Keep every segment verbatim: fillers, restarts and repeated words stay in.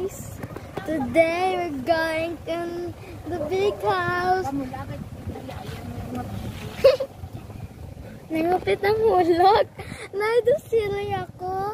guys! Today we're going to the big house. Nangupit ang hulog. Naido sila ako.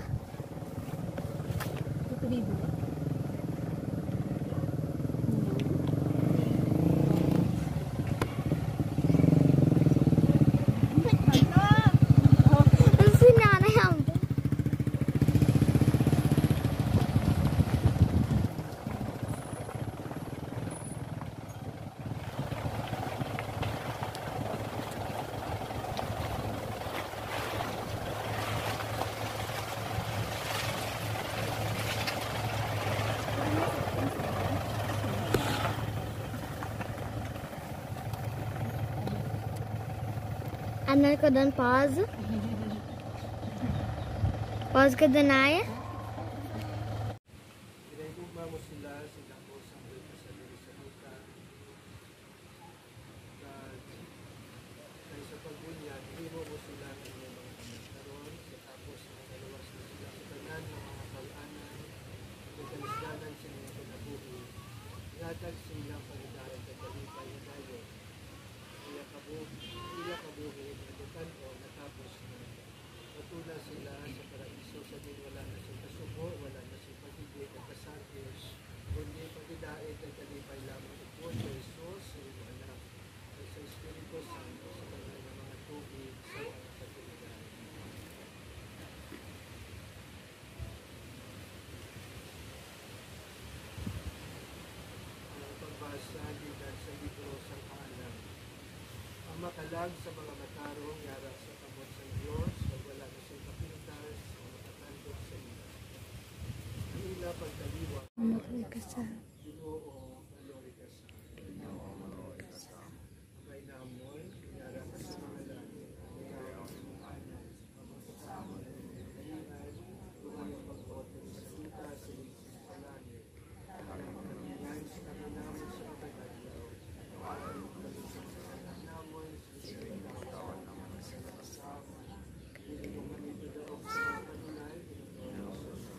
Ano ko doon? Pause? Pause ko doon ay? Pinagugma mo sila, sila po sa mga kasali sa luka. Kaya sa pagbunyag, himo mo sila ng mga karon, tapos nakalawas mo sila sa tanan ng mga pag-anan, kung kalisdanan sa mga pinabuhi. Ihatag sila pag-idaan sa kalipay na tayo. Iya kabuhi, iya kabuhi, nadukan o natapos na. Matula sila sa paraiso sa din wala na sa kasubo, wala na sa pagigit at kasagos, kundi pagidait at kalipay lamang ito sa Isus, sa iyong anak, at sa Espiritu Santo, sa kanila ng mga tubig sa mga katuligan. Ang pagbasa gikan sa libro sa Kahanan. Ang makalag sa mga matarong yara sa kamot sa Diyos, pag wala na siyang kapintas, ang makatandok sa ila. Ang ila pagkaliwa, Ginoo, Malori ka sa. Ang may namoy, yara ka sa mga langit, ang ikaw ang mga anak, ang mga kasama, kalingan, tuwang ang pagkotong sa luta, sa lisis sa langit, ang kalingan sa kalinamon sa kapagkaliw, ang kalingan sa kalinamon, sa kalinamon, sa kasama, hindi mo ganito daw sa mga kanunay, ginagawa sa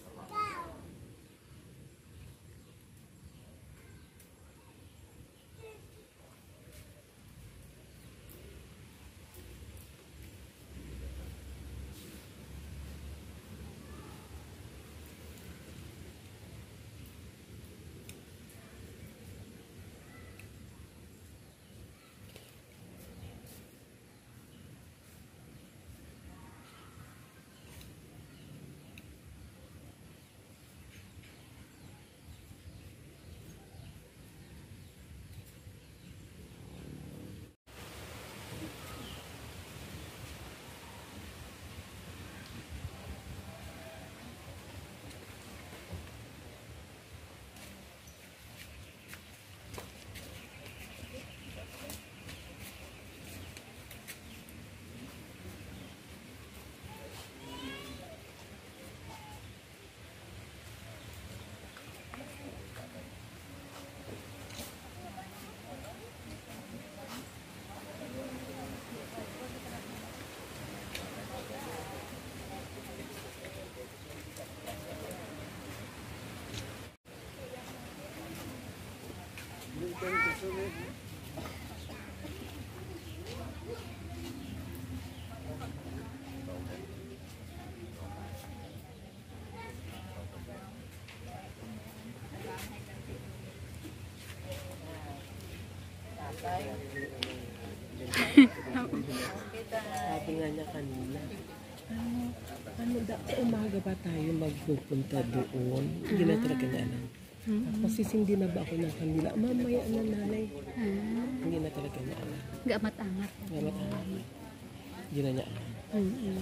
Sabi nga niya kanina, ano, ano da, umaga ba tayo magpupunta doon? Hindi na talaga na alam. Kasi hindi na ba ako ng kanila? Mamaya na nanay. Hindi na talaga na alam. Gamat-amat. Gamat-amat. Hindi na niya alam. Mm-hmm.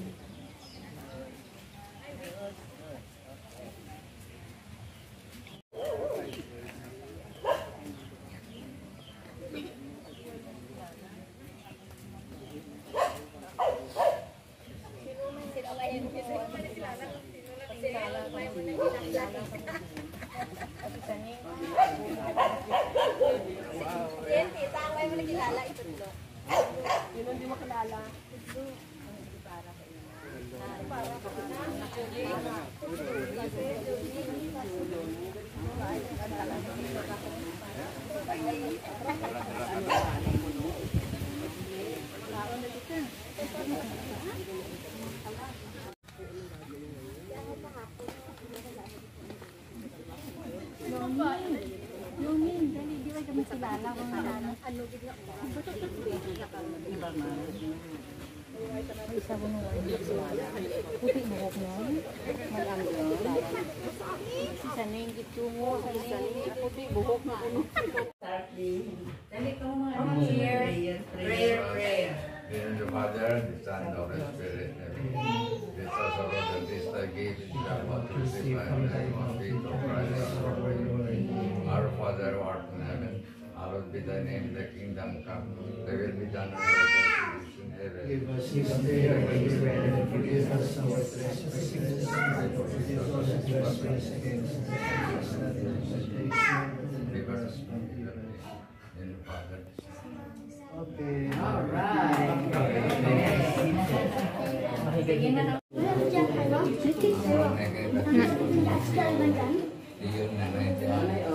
Yun hindi makilala. Para Puti buhok mo. May anglo. Si Saning gitu mo. Saning puti buhok na ano. Start the prayer, prayer, prayer. In the Father, the Son, and the Spirit. This also wrote this the gift that was received by the name of Jesus Christ. Our Father who art in heaven, hallowed be thy name, thy kingdom come, thy will be done on earth as it is in heaven. Give us this day our daily bread, and forgive us our trespasses, and forgive us our trespasses against us, and not into temptation. Deliver us from evil. In the Father. Okay. All right. Iyon na na ito.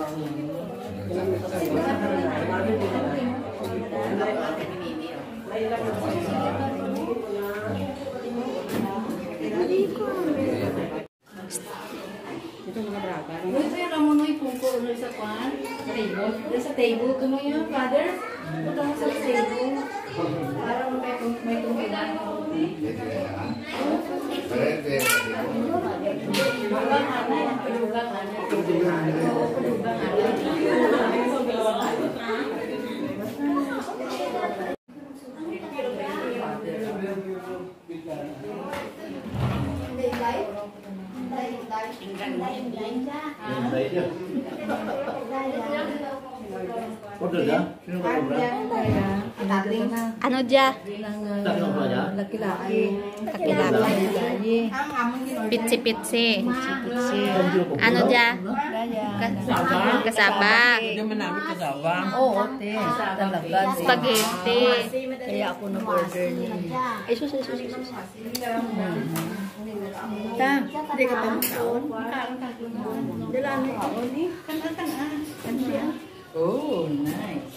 Ito mga braga. Ito yung ramonoy pungko ulo sa kwan. Table. Sa table. Ito mo yun, father. Ito mo sa table. Para may may tungkilan. Pulugang anay. Pulugang anay. Pulugang Ano dia? laki-laki. Laki-laki. Pitsi-pitsi. Ano dia? Kasaba. Hindi man namin kasama. Oo, te. Talaga. Spaghetti. Kaya ako na-order niya. Ay, sus, sus, sus, sus. Ta, hindi ka pa magkaon? Magkaon ka. Dala na ikaon eh. Kanan-kanan. Ano siya? Oh, nice.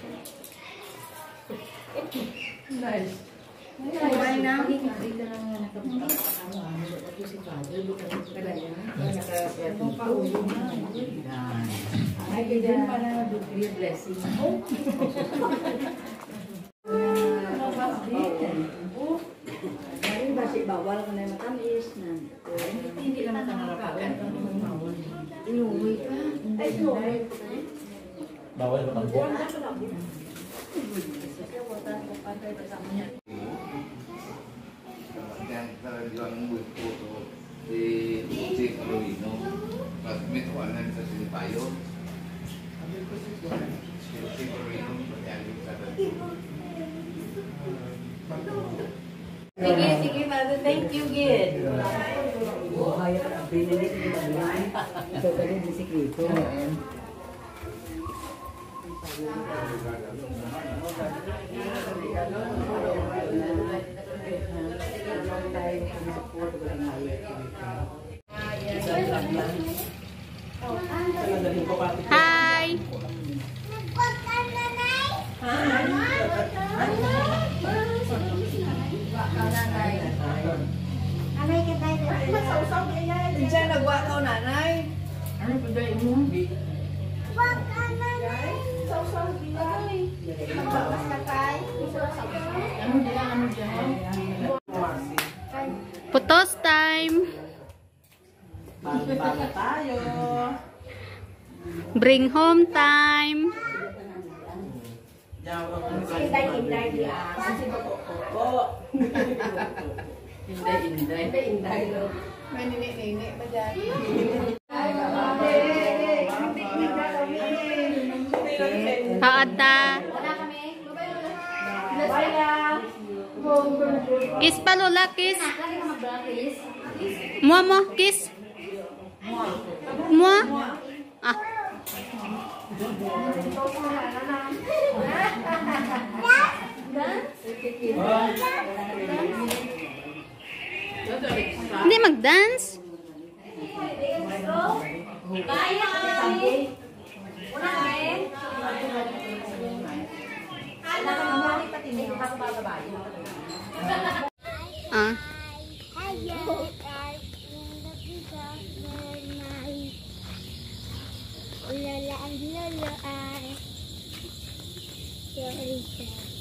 Nice. Ay, na. Dito lang nga nakapagpapakawa. Ito si Father. Kaya yan. Paulo na. Ay, ganyan para do-free blessing. Oh. Ano ba? Oh. Dahil basi bawal ka na yung matamis na. Hindi naman ka narapagan. Inuwi ka. Ay, inuwi ka. Bawal ba tangko? Yang talagang buto si si Carolino. Pag may tuwanan sa sinipayo. Si Carolino, pag-alin sa Sige, sige, Father. Thank you, Gid. Buhay at binili nila yan. Ito ka rin si Krito. Hi! Diyan nagwa ka nanay. Ano pa dahil mo? Ano dia, ano dia? Photos time! Para tayo. Bring home time! Inday-inday dia. Opo. Inday-inday. Inday-inday. May nini-nini pa dyan. Haata! Kiss pa Lola, kiss! Mua mo, kiss! Mua! Ah! Hindi mag-dance? Ah. Ulala ang lolo ay sorry, sir.